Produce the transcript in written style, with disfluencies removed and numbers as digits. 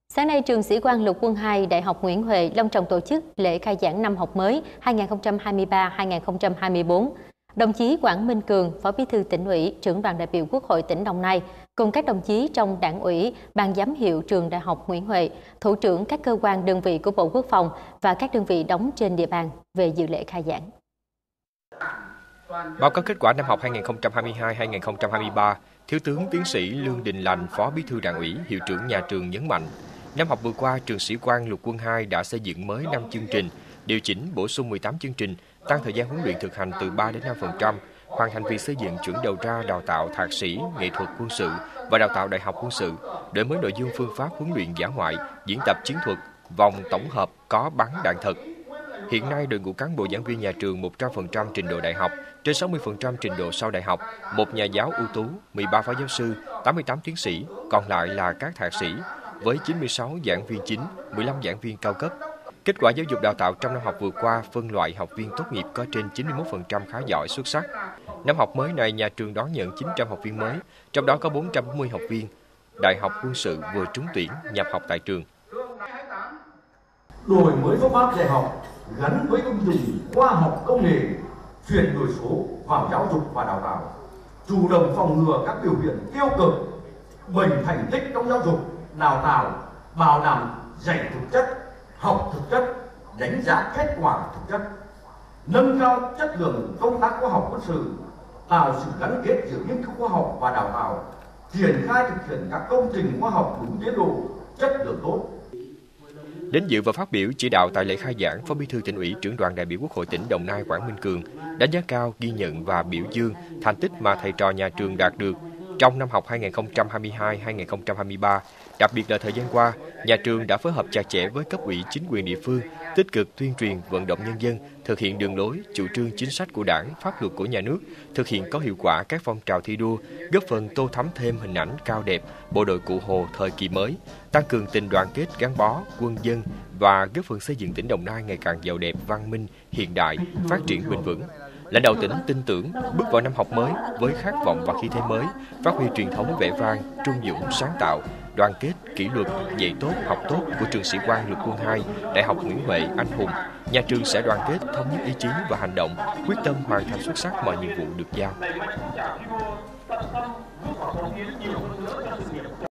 Sáng nay, trường Sĩ quan Lục quân 2, Đại học Nguyễn Huệ long trọng tổ chức lễ khai giảng năm học mới 2023-2024. Đồng chí Quảng Minh Cường, Phó Bí thư Tỉnh ủy, Trưởng đoàn đại biểu Quốc hội tỉnh Đồng Nai, cùng các đồng chí trong Đảng ủy, Ban giám hiệu trường Đại học Nguyễn Huệ, thủ trưởng các cơ quan đơn vị của Bộ Quốc phòng và các đơn vị đóng trên địa bàn về dự lễ khai giảng. Báo cáo kết quả năm học 2022-2023, Thiếu tướng Tiến sĩ Lương Đình Lành, Phó Bí thư Đảng ủy, Hiệu trưởng nhà trường nhấn mạnh, năm học vừa qua, trường Sĩ quan Lục quân 2 đã xây dựng mới 5 chương trình, điều chỉnh bổ sung 18 chương trình, tăng thời gian huấn luyện thực hành từ 3 đến 5%, hoàn thành việc xây dựng chuẩn đầu ra đào tạo thạc sĩ, nghệ thuật quân sự và đào tạo đại học quân sự, đổi mới nội dung phương pháp huấn luyện dã ngoại, diễn tập chiến thuật, vòng tổng hợp có bắn đạn thật. Hiện nay, đội ngũ cán bộ giảng viên nhà trường 100% trình độ đại học, trên 60% trình độ sau đại học, một nhà giáo ưu tú, 13 phó giáo sư, 88 tiến sĩ, còn lại là các thạc sĩ, với 96 giảng viên chính, 15 giảng viên cao cấp. Kết quả giáo dục đào tạo trong năm học vừa qua, phân loại học viên tốt nghiệp có trên 91% khá giỏi xuất sắc. Năm học mới này, nhà trường đón nhận 900 học viên mới, trong đó có 440 học viên Đại học Quân sự vừa trúng tuyển nhập học tại trường. Đổi mới phương pháp dạy học gắn với ứng dụng khoa học công nghệ, chuyển đổi số vào giáo dục và đào tạo, chủ động phòng ngừa các biểu hiện tiêu cực, bệnh thành tích trong giáo dục, đào tạo, bảo đảm dạy thực chất, học thực chất, đánh giá kết quả thực chất, nâng cao chất lượng công tác khoa học quân sự, tạo sự gắn kết giữa nghiên cứu khoa học và đào tạo, triển khai thực hiện các công trình khoa học đúng tiến độ, chất lượng tốt. Đến dự và phát biểu chỉ đạo tại lễ khai giảng, Phó Bí thư Tỉnh ủy, Trưởng đoàn đại biểu Quốc hội tỉnh Đồng Nai Quảng Minh Cường đánh giá cao, ghi nhận và biểu dương thành tích mà thầy trò nhà trường đạt được trong năm học 2022-2023. Đặc biệt là thời gian qua, nhà trường đã phối hợp chặt chẽ với cấp ủy chính quyền địa phương, tích cực tuyên truyền vận động nhân dân, thực hiện đường lối, chủ trương chính sách của Đảng, pháp luật của nhà nước, thực hiện có hiệu quả các phong trào thi đua, góp phần tô thắm thêm hình ảnh cao đẹp bộ đội Cụ Hồ thời kỳ mới, tăng cường tình đoàn kết gắn bó quân dân và góp phần xây dựng tỉnh Đồng Nai ngày càng giàu đẹp, văn minh, hiện đại, phát triển bền vững. Lãnh đạo tỉnh tin tưởng bước vào năm học mới với khát vọng và khí thế mới, phát huy truyền thống vẻ vang, trung dũng, sáng tạo, đoàn kết, kỷ luật, dạy tốt, học tốt của trường Sĩ quan Lục quân 2, Đại học Nguyễn Huệ anh hùng. Nhà trường sẽ đoàn kết, thống nhất ý chí và hành động, quyết tâm hoàn thành xuất sắc mọi nhiệm vụ được giao.